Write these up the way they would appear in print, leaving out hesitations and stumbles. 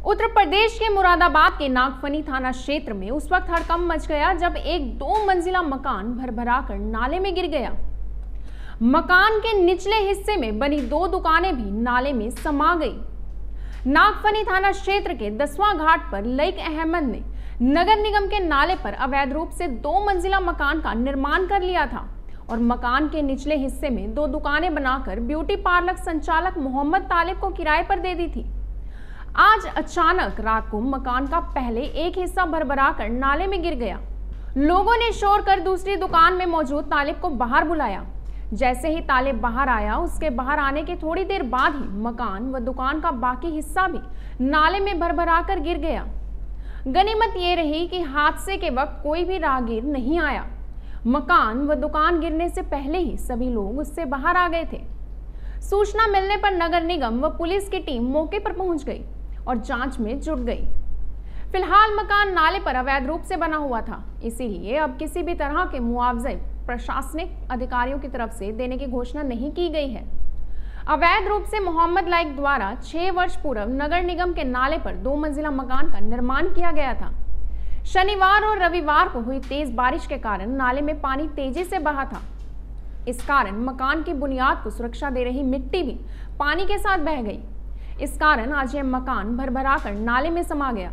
उत्तर प्रदेश के मुरादाबाद के नागफनी थाना क्षेत्र में उस वक्त हड़कंप मच गया जब एक 2 मंजिला मकान भरभराकर नाले में गिर गया। मकान के निचले हिस्से में बनी 2 दुकानें भी नाले में समा गई। नागफनी थाना क्षेत्र के 10वां घाट पर लईक अहमद ने नगर निगम के नाले पर अवैध रूप से 2 मंजिला मकान का निर्माण कर लिया था और मकान के निचले हिस्से में 2 दुकानें बनाकर ब्यूटी पार्लर संचालक मोहम्मद तालिब को किराए पर दे दी थी। आज अचानक रात को मकान का पहले एक हिस्सा भरभरा कर नाले में गिर गया। लोगों ने शोर कर दूसरी दुकान में मौजूद तालिब को बाहर बुलाया। जैसे ही तालिब बाहर आया, उसके बाहर आने के थोड़ी देर बाद ही मकान व दुकान का बाकी हिस्सा भी नाले में भरभरा कर गिर गया। गनीमत ये रही कि हादसे के वक्त कोई भी राहगीर नहीं आया। मकान व दुकान गिरने से पहले ही सभी लोग उससे बाहर आ गए थे। सूचना मिलने पर नगर निगम व पुलिस की टीम मौके पर पहुंच गई और जांच में जुट गई। फिलहाल मकान नाले पर अवैध रूप से बना हुआ था, इसीलिए अब किसी भी तरह के मुआवजे प्रशासनिक अधिकारियों की तरफ से देने की घोषणा नहीं की गई है। अवैध रूप से मोहम्मद लाइक द्वारा 6 वर्ष पूर्व नगर निगम के नाले पर 2 मंजिला मकान का निर्माण किया गया था। शनिवार और रविवार को हुई तेज बारिश के कारण नाले में पानी तेजी से बहा था। इस कारण मकान की बुनियाद को सुरक्षा दे रही मिट्टी भी पानी के साथ बह गई। इस कारण आज यह मकान भरभरा कर नाले में समा गया।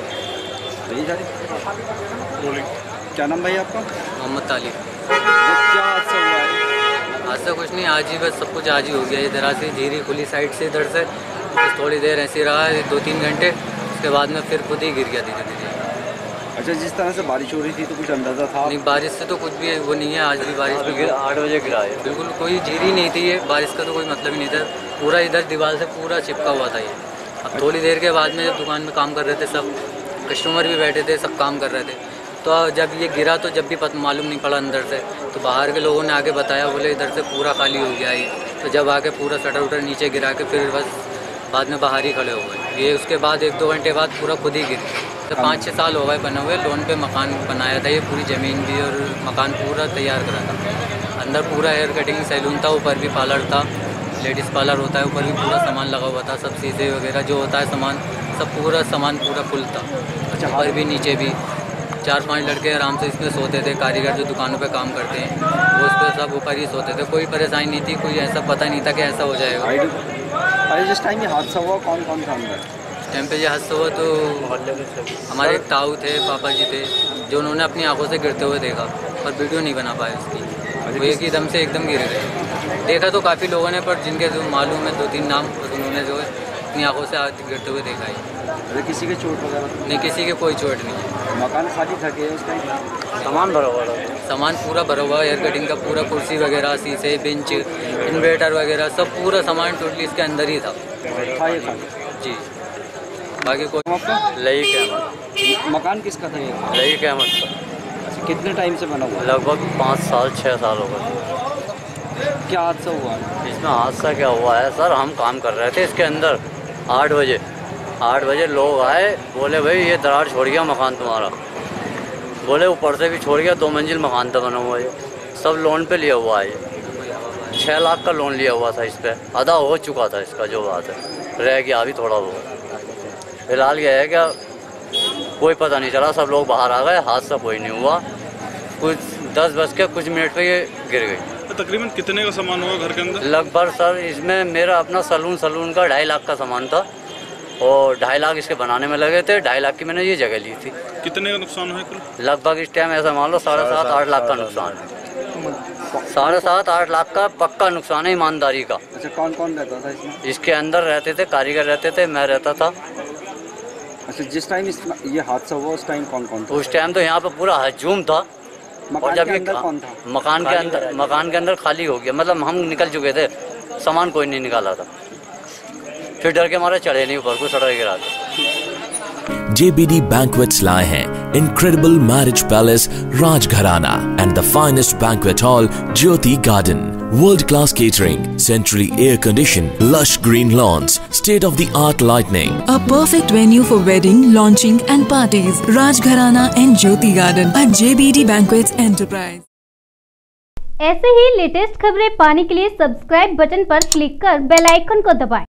क्या नाम भाई आपका? मोहम्मद तालिब। क्या हादसा हुआ है? हादसा कुछ नहीं, आज ही बस सब कुछ आज ही हो गया। इधर से झीरी खुली साइड से, इधर से बस थोड़ी देर ऐसे रहा है 2-3 घंटे, उसके बाद में फिर खुद ही गिर गया धीरे धीरे। अच्छा, जिस तरह से बारिश हो रही थी तो कुछ अंदाजा था? नहीं, बारिश से तो कुछ भी वो नहीं है। आज भी बारिश में गिरा, 8 बजे गिरा है। बिल्कुल कोई झीरी नहीं थी, ये बारिश का तो कोई मतलब ही नहीं था। पूरा इधर दीवार से पूरा चिपका हुआ था ये। अब थोड़ी देर के बाद में जब दुकान में काम कर रहे थे, सब कस्टमर भी बैठे थे, सब काम कर रहे थे, तो जब ये गिरा तो जब भी मालूम नहीं पड़ा अंदर से, तो बाहर के लोगों ने आके बताया, बोले इधर से पूरा खाली हो गया ये। तो जब आके पूरा शटर उटर नीचे गिरा के फिर बस बाद में बाहर ही खड़े हो गए ये। उसके बाद 1-2 घंटे बाद पूरा खुद ही गिर। तो 5-6 साल हो गए बने हुए। लोन पे मकान बनाया था ये, पूरी ज़मीन भी और मकान पूरा तैयार करा था। अंदर पूरा हेयर कटिंग सैलून था, ऊपर भी पार्लर था, लेडीज़ पार्लर होता है, ऊपर भी पूरा सामान लगा हुआ था, सब शीशे वगैरह जो होता है सामान, सब पूरा सामान पूरा फुल था। अच्छा, ऊपर भी नीचे भी 4-5 लड़के आराम से इसमें सोते थे। कारीगर जो दुकानों पे काम करते हैं वो उस पर सब ऊपर ही सोते थे। कोई परेशानी नहीं थी, कोई ऐसा पता नहीं था कि ऐसा हो जाएगा। अरे जिस टाइम ये हादसा हुआ कौन कौन था अंदर? टाइम पे ये हादसा हुआ तो हमारे एक ताऊ थे, पापा जी थे, जो उन्होंने अपनी आंखों से गिरते हुए देखा, पर वीडियो नहीं बना पाए उसकी। वो एक ही दम से एकदम गिर गए। देखा तो काफ़ी लोगों ने, पर जिनके जो मालूम है 2-3 नाम, बस उन्होंने जो है अपनी आंखों से गिरते हुए देखा है। अरे किसी के चोट वगैरह? नहीं, किसी के कोई चोट नहीं है। मकान खाली था कि उस टाइम सामान भरा हुआ था? सामान पूरा भरा हुआ, हेयर कटिंग का पूरा, कुर्सी वगैरह, शीशे, बेंच, इन्वर्टर वगैरह सब पूरा सामान टोटली इसके अंदर ही था। जी, बाकी कोई। लईक अहमद। मकान किसका था ये? लईक अहमद। अच्छा, कितने टाइम से बना हुआ? लगभग 5-6 साल हो गए। क्या हादसा हुआ? इसमें हादसा क्या हुआ है सर, हम काम कर रहे थे इसके अंदर 8 बजे लोग आए, बोले भाई ये दरार छोड़ गया मकान तुम्हारा। बोले ऊपर से भी छोड़ गया, 2 मंजिल मकान था बना हुआ, ये सब लोन पे लिया हुआ है। ये 6 लाख का लोन लिया हुआ था, इस पर आधा हो चुका था इसका, जो बात है रह गया अभी थोड़ा बहुत। फिलहाल यह है क्या, कोई पता नहीं चला, सब लोग बाहर आ गए, हादसा कोई नहीं हुआ। कुछ 10 बज के कुछ मिनट पे ये गिर गई। तकरीबन कितने का सामान होगा घर के अंदर? लगभग सर इसमें मेरा अपना सलून का 2.5 लाख का सामान था और 2.5 लाख इसके बनाने में लगे थे। 2.5 लाख की मैंने ये जगह ली थी। कितने का नुकसान है कुल? लगभग इस टाइम ऐसा मान लो 7.5-8 लाख का नुकसान है। 7.5-8 लाख का पक्का नुकसान है ईमानदारी का। अच्छा, कौन कौन रहता था इसमें? इसके अंदर रहते थे, कारीगर रहते थे, मैं रहता था। अच्छा, जिस टाइम ये हादसा हुआ उस टाइम कौन कौन था? उस टाइम तो यहाँ पे पूरा हजूम था। और जब अंदर कौन था? मकान के अंदर खाली हो गया, मतलब हम निकल चुके थे, सामान कोई नहीं निकाला था। फिर डर के मारे चढ़े नहीं ऊपर को, सड़क गिरा था। JBD Banquets लाए हैं Incredible Marriage Palace Rajgharana and the finest banquet hall Jyoti Garden. World-class catering, centrally air-conditioned, lush green lawns, state-of-the-art lighting. A perfect venue for wedding, launching and parties. Rajgharana and Jyoti Garden at JBD Banquets Enterprise. ऐसे ही latest खबरें पाने के लिए subscribe button पर click कर bell icon को दबाएं।